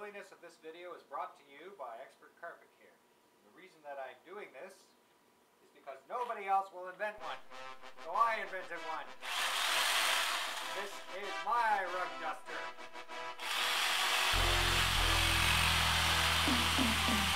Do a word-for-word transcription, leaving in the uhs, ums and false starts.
silliness of this video is brought to you by Expert Carpet Care. And the reason that I'm doing this is because nobody else will invent one. So I invented one. This is my rug duster.